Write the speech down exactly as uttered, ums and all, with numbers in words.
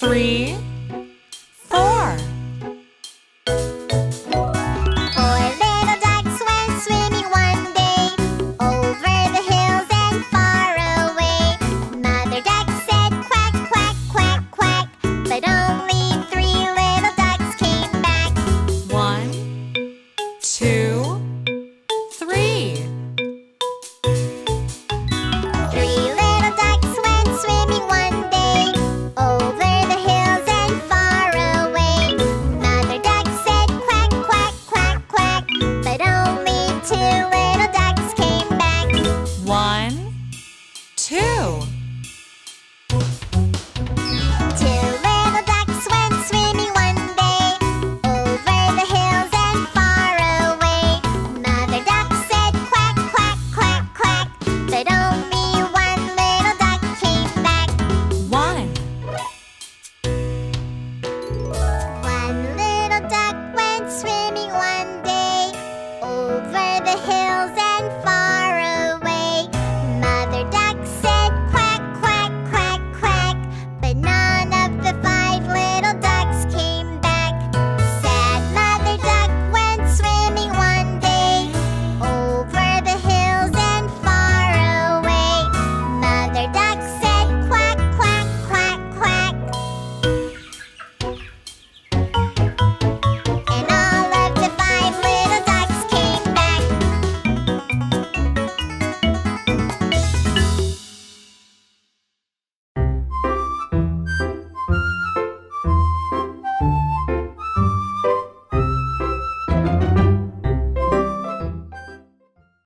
three, four. Four little ducks went swimming one day over the hills and far away. Mother duck said quack, quack, quack, quack, but only